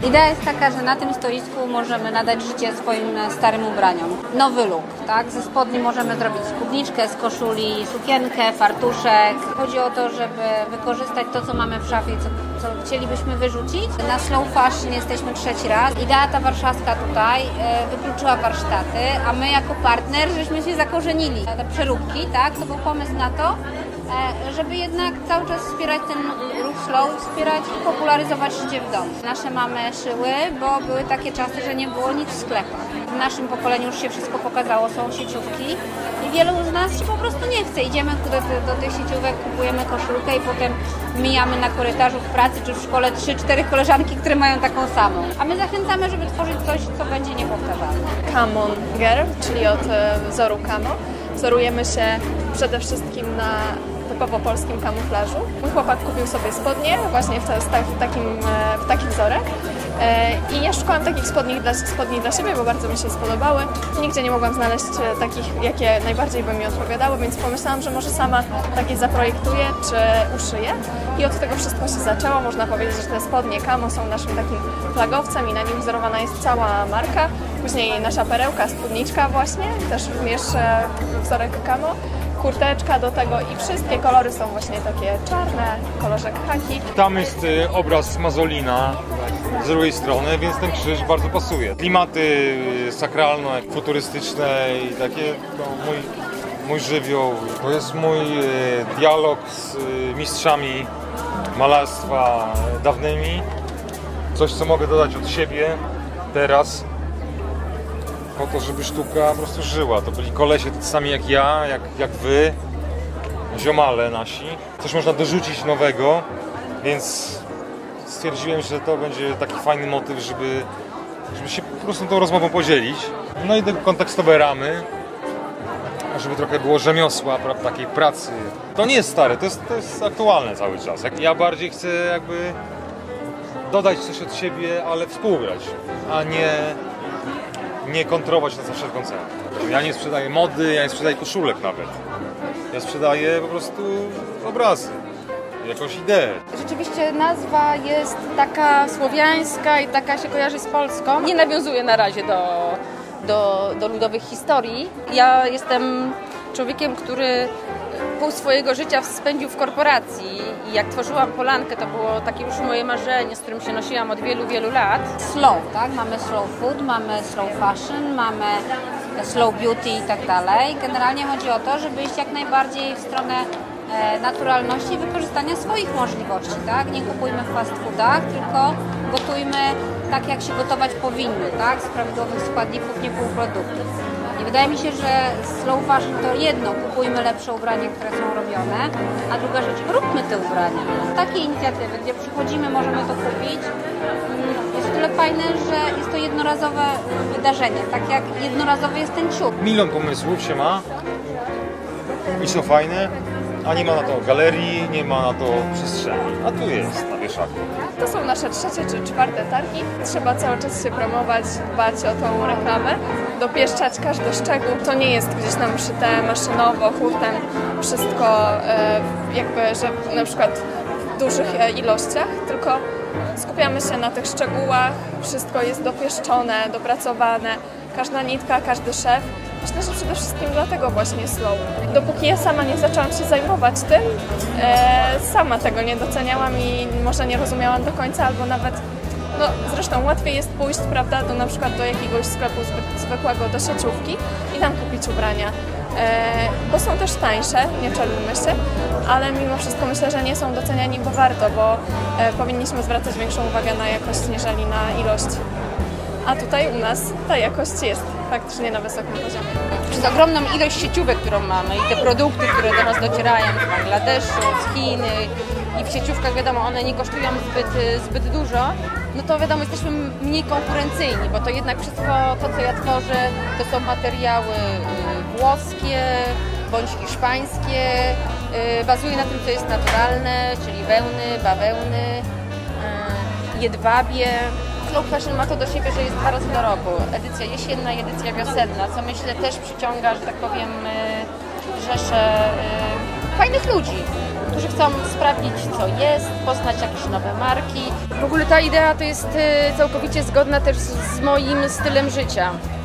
Idea jest taka, że na tym stoisku możemy nadać życie swoim starym ubraniom. Nowy look, tak? Ze spodni możemy zrobić spódniczkę, z koszuli sukienkę, fartuszek. Chodzi o to, żeby wykorzystać to, co mamy w szafie, co chcielibyśmy wyrzucić. Na Slow Fashion jesteśmy trzeci raz. Idea ta warszawska tutaj wykluczyła warsztaty, a my jako partner żeśmy się zakorzenili. Te przeróbki, tak? To był pomysł na to, żeby jednak cały czas wspierać ten ruch slow, wspierać i popularyzować życie w domu. Nasze mamy szyły, bo były takie czasy, że nie było nic w sklepach. W naszym pokoleniu już się wszystko pokazało, są sieciówki i wielu z nas się po prostu nie chce. Idziemy do tych sieciówek, kupujemy koszulkę i potem mijamy na korytarzu w pracy czy w szkole 3-4 koleżanki, które mają taką samą. A my zachęcamy, żeby tworzyć coś, co będzie niepowtarzalne. Come on Girl, czyli od wzoru Camo. Wzorujemy się przede wszystkim na typowo polskim kamuflażu. Mój chłopak kupił sobie spodnie właśnie w taki wzorek i ja szukałam takich spodni dla siebie, bo bardzo mi się spodobały. Nigdzie nie mogłam znaleźć takich, jakie najbardziej by mi odpowiadały, więc pomyślałam, że może sama takie zaprojektuję czy uszyję. I od tego wszystko się zaczęło. Można powiedzieć, że te spodnie Camo są naszym takim flagowcem i na nim wzorowana jest cała marka. Później nasza perełka, spódniczka właśnie, też również wzorek Camo. Kurteczka do tego i wszystkie kolory są właśnie takie czarne, kolorze khaki. Tam jest obraz Mazolina z drugiej strony, więc ten krzyż bardzo pasuje. Klimaty sakralne, futurystyczne i takie, to mój żywioł. To jest mój dialog z mistrzami malarstwa dawnymi. Coś, co mogę dodać od siebie teraz. Po to, żeby sztuka po prostu żyła. To byli kolesie tacy sami jak ja, jak wy, ziomale nasi. Coś można dorzucić nowego, więc stwierdziłem, że to będzie taki fajny motyw, żeby się po prostu tą rozmową podzielić. No i kontekstowe ramy, żeby trochę było rzemiosła, takiej pracy. To nie jest stare, to jest aktualne cały czas. Ja bardziej chcę jakby dodać coś od siebie, ale współgrać, a nie kontrolować na za wszelką cenę. Ja nie sprzedaję mody, ja nie sprzedaję koszulek nawet. Ja sprzedaję po prostu obrazy, jakąś ideę. Rzeczywiście nazwa jest taka słowiańska i taka się kojarzy z Polską. Nie nawiązuje na razie do ludowych historii. Ja jestem człowiekiem, który pół swojego życia spędził w korporacji i jak tworzyłam Polankę, to było takie już moje marzenie, z którym się nosiłam od wielu, wielu lat. Slow, tak? Mamy slow food, mamy slow fashion, mamy slow beauty i tak dalej. Generalnie chodzi o to, żeby iść jak najbardziej w stronę naturalności i wykorzystania swoich możliwości, tak? Nie kupujmy w fast foodach, tylko gotujmy tak, jak się gotować powinny, tak? Z prawidłowych składników, nie półproduktów. I wydaje mi się, że slow fashion to jedno, kupujmy lepsze ubrania, które są robione, a druga rzecz, róbmy te ubrania. Takie inicjatywy, gdzie przychodzimy, możemy to kupić, jest o tyle fajne, że jest to jednorazowe wydarzenie, tak jak jednorazowy jest ten ciuch. Milion pomysłów się ma i są fajne, a nie ma na to galerii, nie ma na to przestrzeni, a tu jest na wieszaku. To są nasze trzecie czy czwarte targi. Trzeba cały czas się promować, dbać o tą reklamę, dopieszczać każdy szczegół. To nie jest gdzieś tam szyte maszynowo, hurtem, wszystko jakby, że na przykład w dużych ilościach, tylko skupiamy się na tych szczegółach, wszystko jest dopieszczone, dopracowane, każda nitka, każdy szef. Myślę, że przede wszystkim dlatego właśnie slow. Dopóki ja sama nie zaczęłam się zajmować tym, sama tego nie doceniałam i może nie rozumiałam do końca, albo nawet, no zresztą łatwiej jest pójść, prawda, na przykład do jakiegoś sklepu zwykłego, do sieciówki i tam kupić ubrania, bo są też tańsze, nie czarujmy się, ale mimo wszystko myślę, że nie są doceniani, bo warto, bo powinniśmy zwracać większą uwagę na jakość, niżeli na ilość. A tutaj u nas ta jakość jest faktycznie na wysokim poziomie. Przez ogromną ilość sieciówek, którą mamy i te produkty, które do nas docierają z Bangladeszu, z Chin i w sieciówkach, wiadomo, one nie kosztują zbyt dużo, no to wiadomo, jesteśmy mniej konkurencyjni, bo to jednak wszystko to, co ja tworzę, to są materiały włoskie bądź hiszpańskie, bazuje na tym, co jest naturalne, czyli wełny, bawełny, jedwabie. Slow fashion ma to do siebie, że jest 2 razy do roku. Edycja jesienna i edycja wiosenna, co myślę też przyciąga, że tak powiem, rzeszę fajnych ludzi. którzy chcą sprawdzić, co jest, poznać jakieś nowe marki. W ogóle ta idea to jest całkowicie zgodna też z moim stylem życia.